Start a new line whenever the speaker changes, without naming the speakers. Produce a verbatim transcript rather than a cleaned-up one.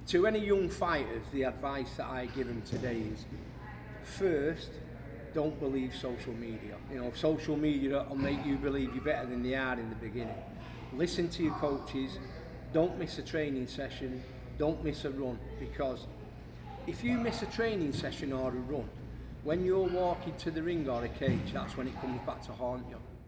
to any young fighters, the advice that I give them today is, first, don't believe social media. You know, social media will make you believe you're better than they are in the beginning. Listen to your coaches, don't miss a training session, don't miss a run, because if you miss a training session or a run, when you're walking to the ring or a cage, that's when it comes back to haunt you.